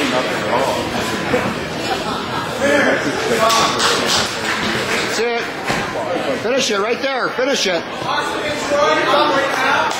really nothing at all. That's it. Finish it right there. Finish it.